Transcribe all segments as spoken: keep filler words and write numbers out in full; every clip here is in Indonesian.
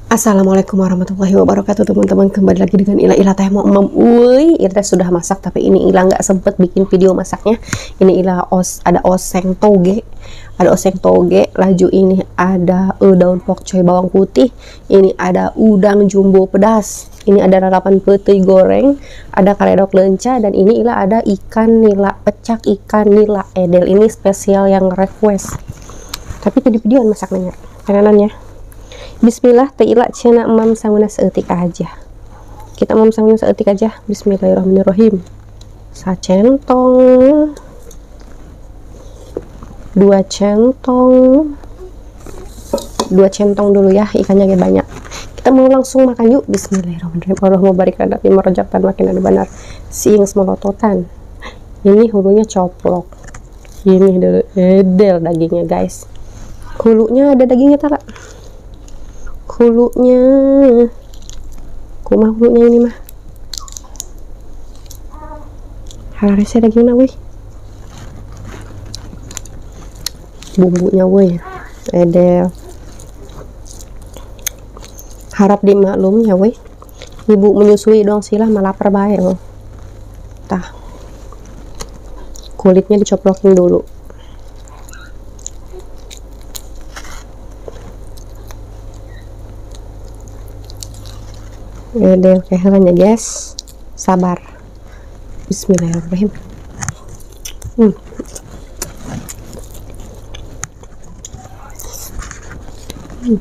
Assalamualaikum warahmatullahi wabarakatuh teman-teman, kembali lagi dengan Ila. Ila teh mau emam uy, Ila teh sudah masak tapi ini Ila nggak sempet bikin video masaknya. Ini Ila os ada oseng toge, ada oseng toge, laju ini ada uh, daun pokcoy bawang putih, ini ada udang jumbo pedas, ini ada lalapan putih goreng, ada karedok lenca, dan ini Ila ada ikan nila pecak, ikan nila edel. Ini spesial yang request, tapi tadi videoan masaknya pengenannya. Bismillah, teila cina emam sanguna seetik aja. Kita emam sanguna seetik aja. Bismillahirrahmanirrahim. Sacentong, dua centong, dua centong dulu ya, ikannya gak banyak. Kita mau langsung makan yuk. Bismillahirrahmanirrahim. Allahumma barik lana fi marjatan makin ada benar. Siing semolototan. Ini hulunya coplok. Ini dulu edel dagingnya guys. Hulunya ada dagingnya tak? Hulunya kumah hulunya ini mah harusnya dagingnya wih, bumbunya wih edel, harap dimaklum ya wih, ibu menyusui dong silah malah lapar bae loh. Tah, kulitnya dicoplokin dulu. Udah oke ya guys, sabar. Bismillahirrahmanirrahim. hmm. hmm.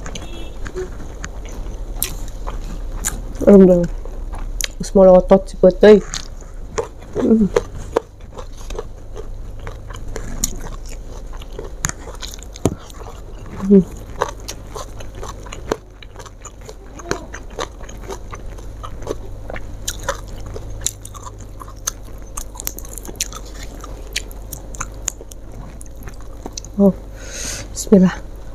udah terus mau lotot si putih. hmm. hmm. Oh, bismillah.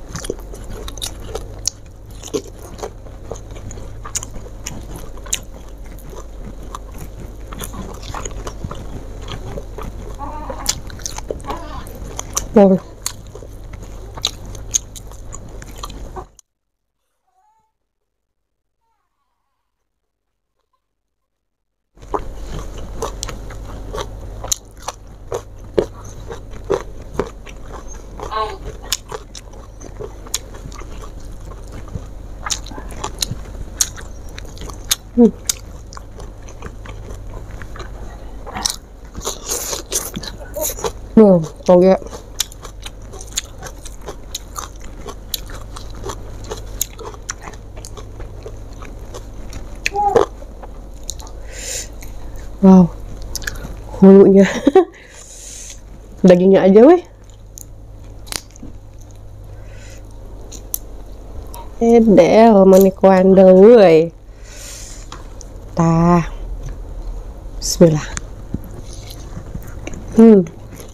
Oh. Hmm. Hmm, toge. Wow, hulunya dagingnya aja weh edel manikuanda weh. Tah, bismillah. hmm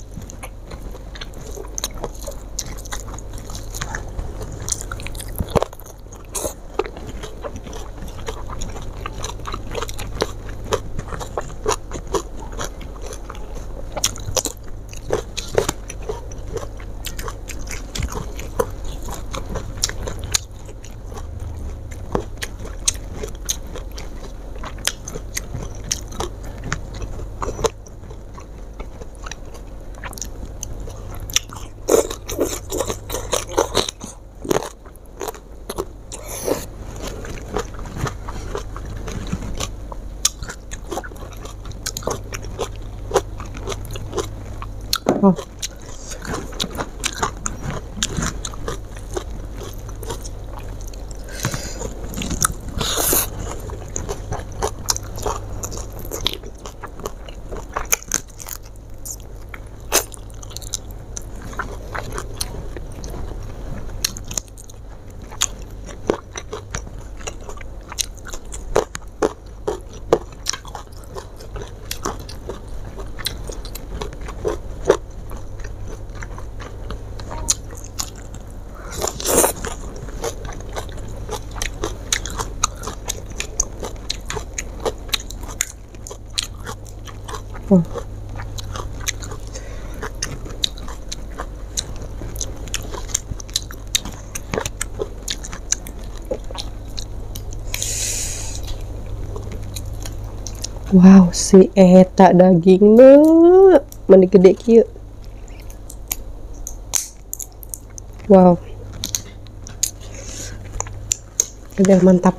oh. Oh. Wow, si eta dagingnya mending gede kieu. Wow, udah mantap.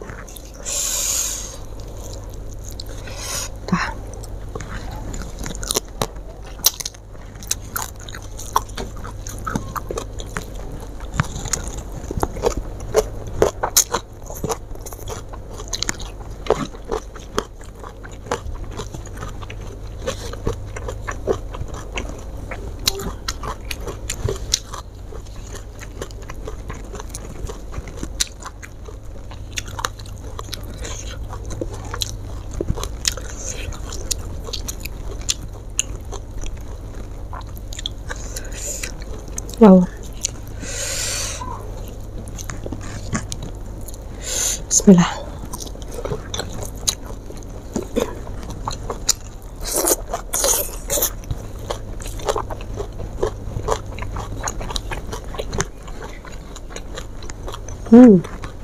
Tah. Wow. Bismillah. Hmm.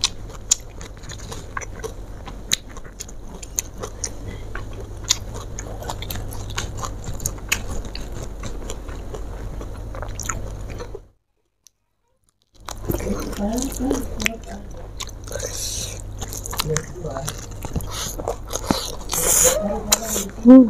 Hmm.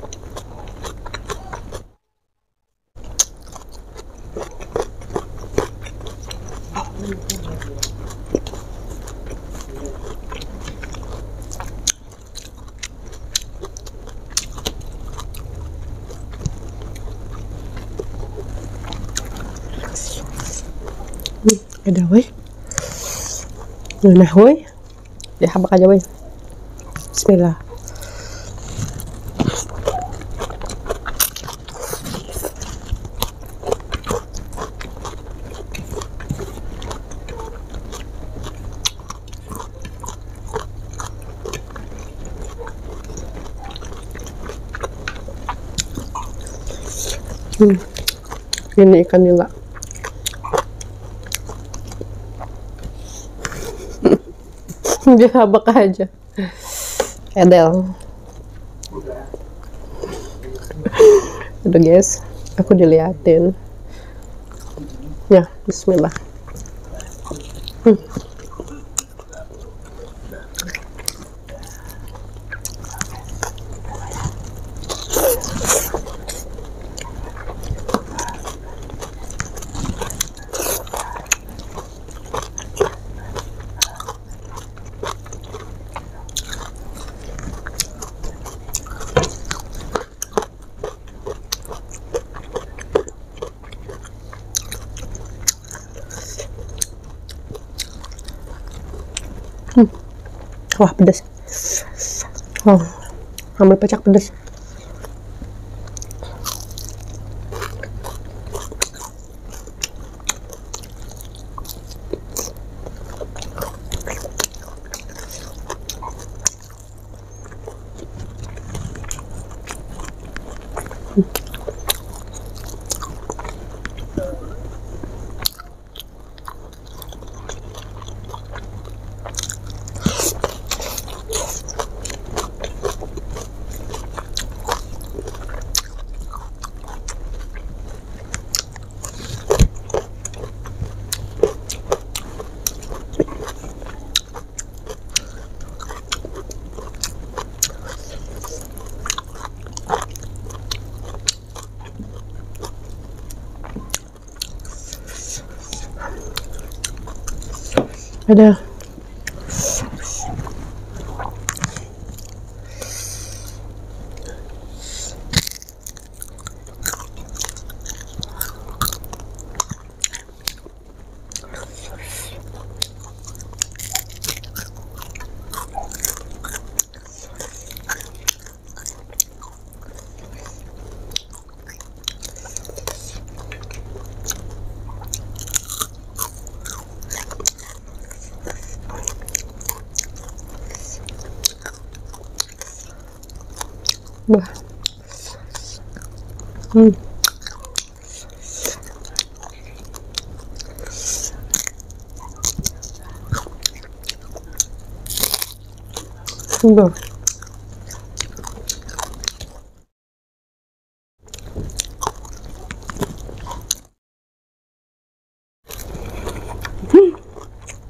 Ada weh. Nah weh. Ya habak aja weh. Bismillah. Hmm. Ini ikan nila. Dia habak aja. Edel. Aduh guys, aku diliatin. Ya, bismillah. Hmm. Hmm. Wah, pedas. Wow, ambil pecak pedas. Ada. Wah. Hmm. Udah.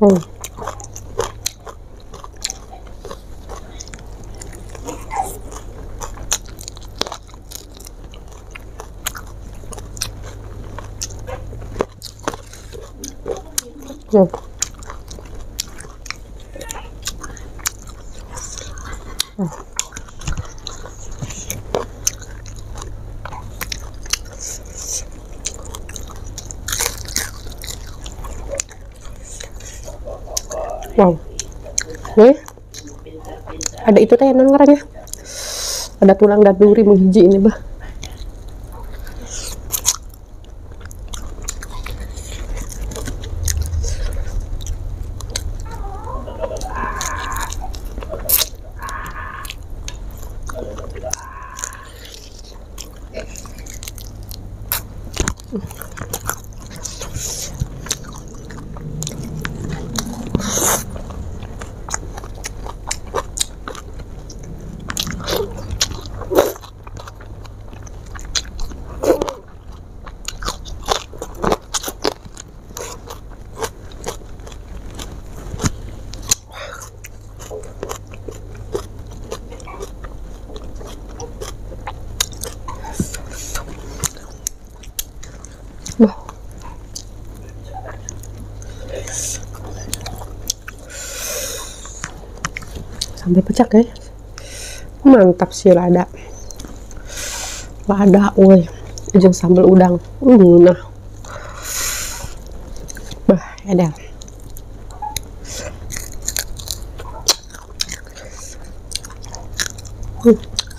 Hmm. Hmm. Wow, nih ada itu teh yang ngaranya, ada tulang dan duri menghiji ini bah. Bah, sampai pecah ya. Mantap sih lada. Lada, woi. Ujung sambal udang. Uh, nah. Bah, ada. Hmm.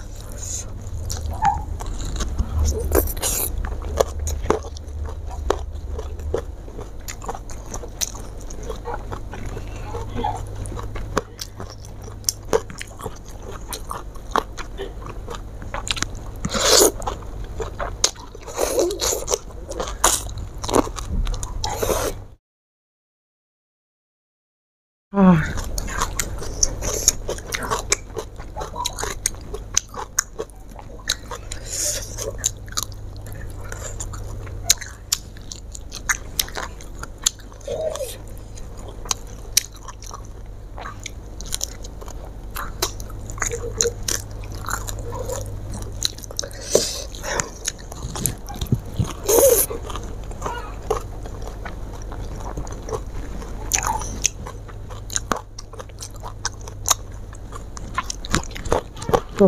Ah. Tuh.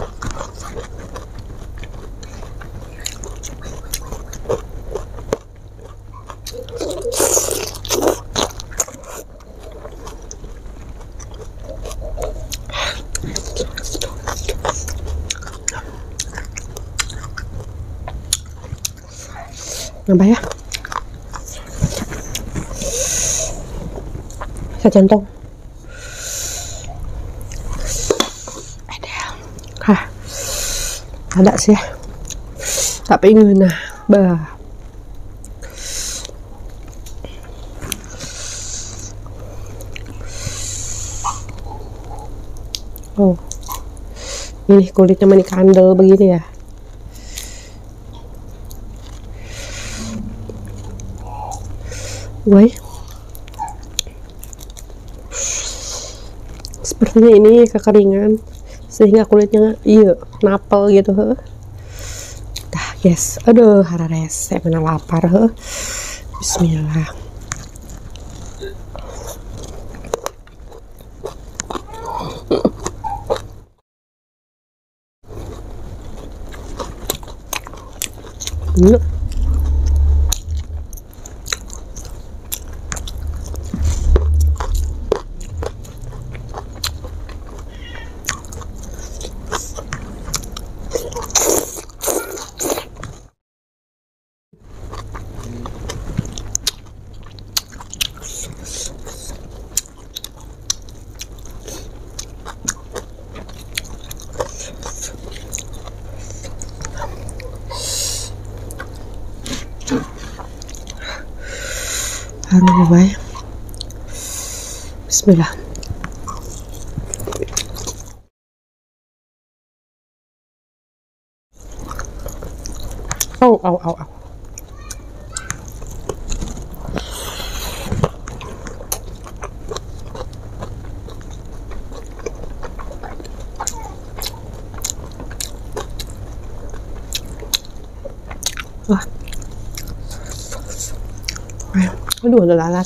Nambah ya. Secentong. Hah, ada sih ya. Tak pengen nah, bah. Oh, ini kulitnya mani kandel begini ya. Woi, sepertinya ini kekeringan sehingga kulitnya iya napel gitu. He. Dah guys, aduh hara rese mana lapar. He. Bismillah. Hmm. Harum baik. Bismillah. Oh, oh, oh, oh. Aduh, ada lalat.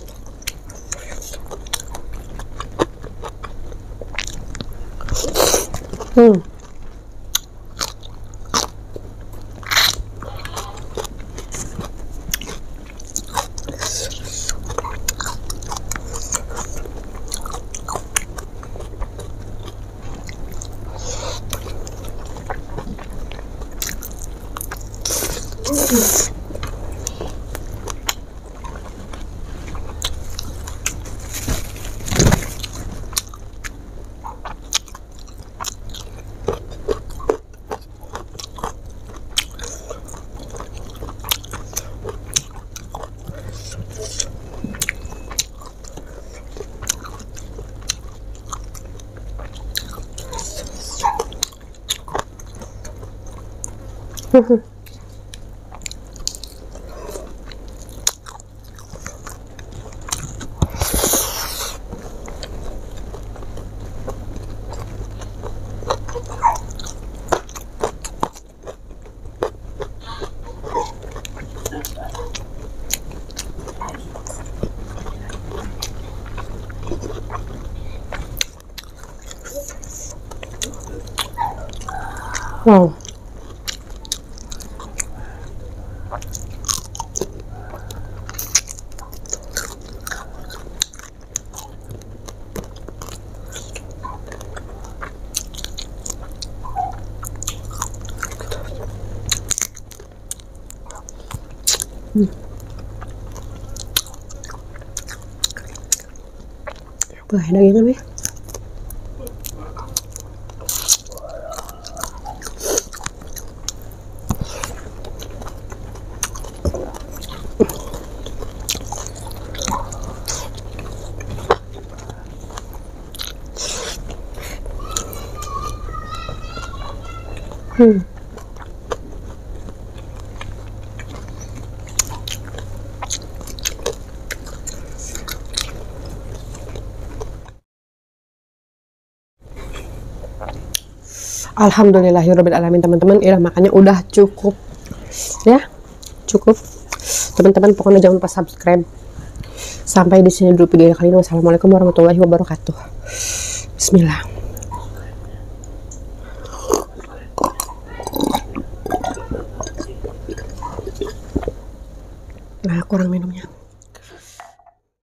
Hmm. Wow. Hmm. Wah, dagingnya nih. Hmm. Alhamdulillahirabbil alamin, teman-teman. Ira makannya udah cukup ya, cukup teman-teman. Pokoknya jangan lupa subscribe. Sampai di sini dulu video kali ini. Wassalamualaikum warahmatullahi wabarakatuh. Bismillah. Nah, kurang minumnya.